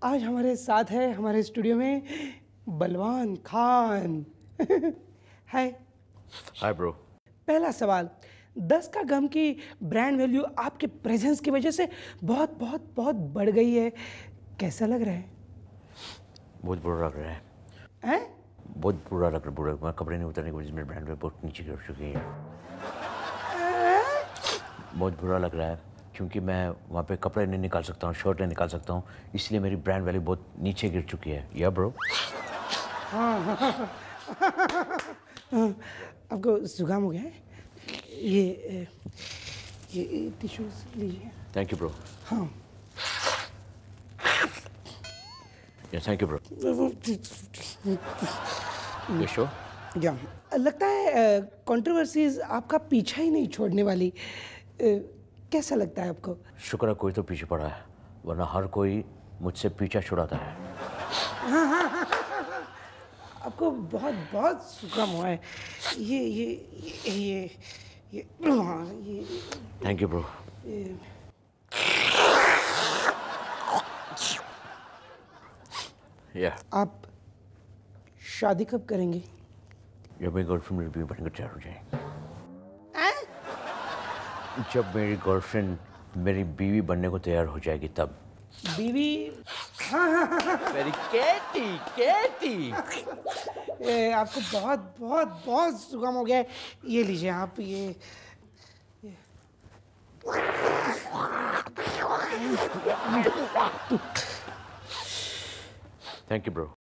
आज हमारे साथ है हमारे स्टूडियो में बलवान खान। हाय। Hi bro. पहला सवाल, 10 का गम की ब्रांड वैल्यू आपके प्रेजेंस की वजह से बहुत बहुत बहुत बढ़ गई है, कैसा लग रहा है? बहुत बुरा लग रहा है। हैं? बहुत बुरा लग रहा है। मैं कपड़े नहीं उतारने की वजह से मेरे ब्रांड वैल्यू बहुत नीचे गिर चुकी है। बहुत बुरा लग रहा है क्योंकि मैं वहाँ पे कपड़े नहीं निकाल सकता हूँ, शर्ट नहीं निकाल सकता हूँ, इसलिए मेरी ब्रांड वैल्यू बहुत नीचे गिर चुकी है। या ब्रो? आपको जुकाम हो गया है? ये टिश्यूज लीजिए। Thank you bro. हाँ। Thank you bro. ये शो या लगता है कंट्रोवर्सीज आपका पीछा ही नहीं छोड़ने वाली। कैसा लगता है आपको? शुक्र है कोई तो पीछे पड़ा है, वरना हर कोई मुझसे पीछा छुड़ाता है। आपको बहुत बहुत जुकाम हुआ है। ये हाँ ये। Thank you bro. या आप शादी कब करेंगे? जब मेरी गर्लफ्रेंड मेरी बीवी बनकर तैयार हो जाए। जब मेरी गर्लफ्रेंड मेरी बीवी बनने को तैयार हो जाएगी तब। बीवी? हाँ। मेरी केटी। आपको बहुत बहुत बहुत जुकाम हो गया है, ये लीजिए आप ये। Thank you bro.